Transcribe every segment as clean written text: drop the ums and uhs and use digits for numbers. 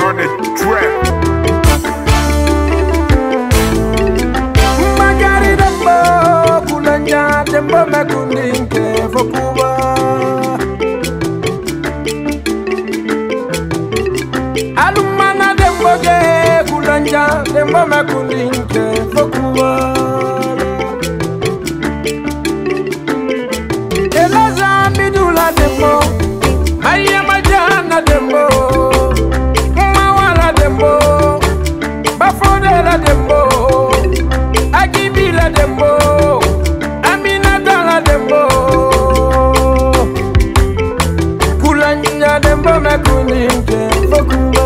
on the track. Magari dembo kulanja dembo mekuninke fokuba. Alumana dembo ge kulanja dembo mekuninke fokuba. Elaza midula dembo, Maria Majana dembo, Mawala dembo, Bafodela dembo, Agibila dembo, Aminatala dembo, Kulanya dembo mekuninke fokuba.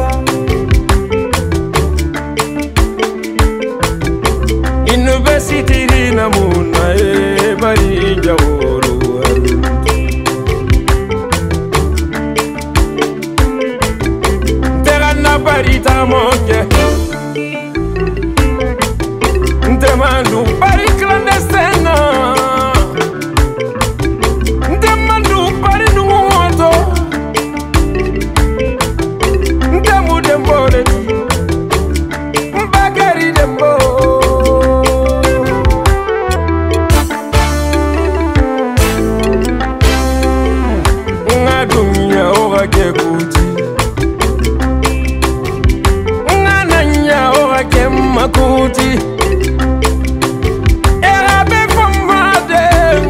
University rina muna bari jaworo. Parita monke Ntemandu pari clandestino Ntemandu pari nungoto Ntemu dembore Mbagari dembo Ngadumya oga kekuti Makuti Erabe famade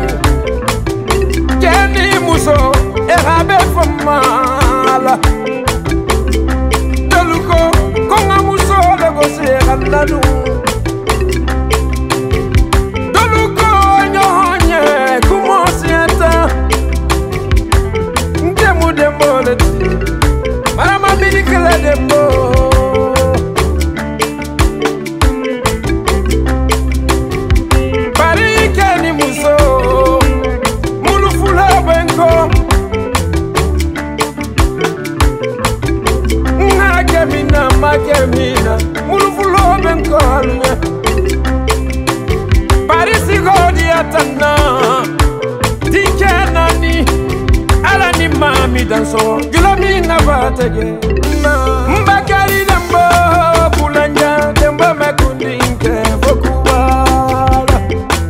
Kenny Muso Erabe famala Deluko Konga Muso Lego Serandadu Deluko Nyohanye Kumo Sienta Ndemu Dembo Leti Marama Midikele Dembo Makemina, mulufulo benkolnya. Parisi godia tana, tikenani, alani mami danso, gulomina batege. Mbakari dembo, kulanja dembo mekundinke fokuwala.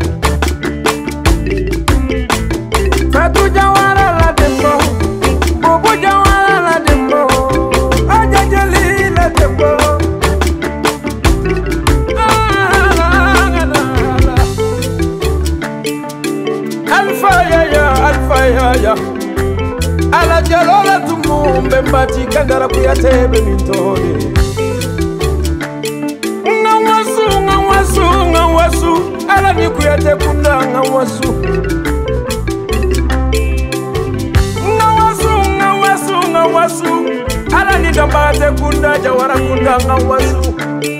Fatu jawara la dembo, bobo jawara la dembo, ajajali. Alfa ala jalola tumumbe mbati kangara kuyatebe mintode Ngawasu ala ni kuyate kunda ngawasu ala ni dambate kunda jawara kunda ngawasu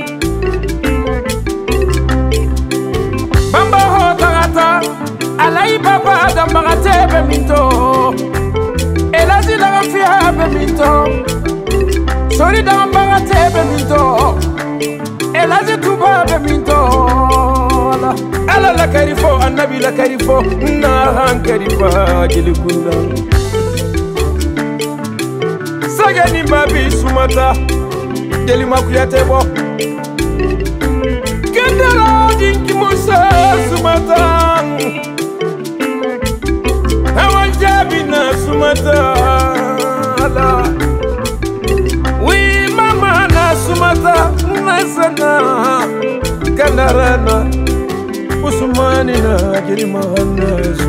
Bamba ho tangata Alai papa dambara tebe minto Elazi la fia be minto Sori dambara tebe minto Elazi tuba be minto Ala la karifo annabi la karifo na han karifa jilikunda Sagani babi sumata Deli makuyate bo Kendala dinki musa sumata Awajabina sumata We mama na sumata Nasana Kandarana Usmani na jirima na